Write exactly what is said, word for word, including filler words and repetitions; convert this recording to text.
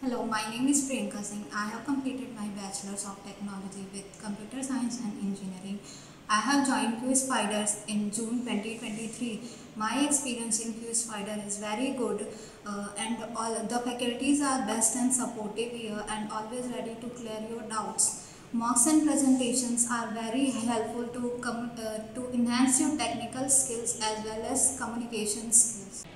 Hello, my name is Priyanka Singh. I have completed my Bachelor's of Technology with Computer Science and Engineering. I have joined Jspiders in June twenty twenty-three. My experience in Jspider is very good uh, and all the faculties are best and supportive here and always ready to clear your doubts. Mocks and presentations are very helpful to, com- uh, to enhance your technical skills as well as communication skills.